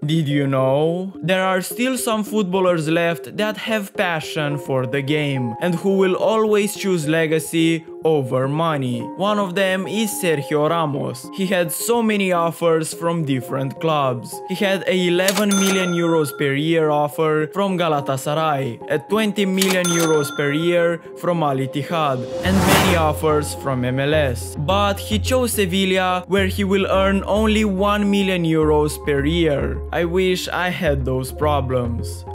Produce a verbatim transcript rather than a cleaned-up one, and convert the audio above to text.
Did you know? There are still some footballers left that have passion for the game and who will always choose legacy over money. One of them is Sergio Ramos. He had so many offers from different clubs. He had a eleven million euros per year offer from Galatasaray, a twenty million euros per year from Al Ittihad, and many offers from M L S. But he chose Sevilla, where he will earn only one million euros per year. I wish I had those problems.